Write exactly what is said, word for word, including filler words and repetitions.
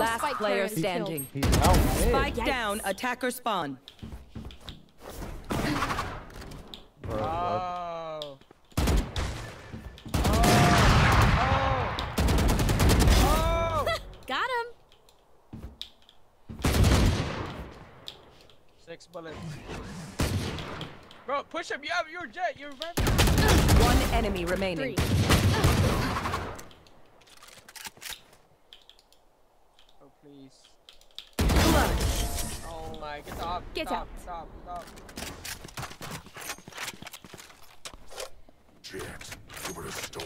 Last spike player carrier is standing. He's out mid. Spike Yikes. down. Attacker spawn. Bro, what? Oh. Oh. Oh. Got him. Six bullets. Bro, push him. You have your jet. You're right. One enemy remaining. Three. Oh, please. Clutch. Oh my. Get up. Get stop, out. Stop. Stop. Jet, you were a storm.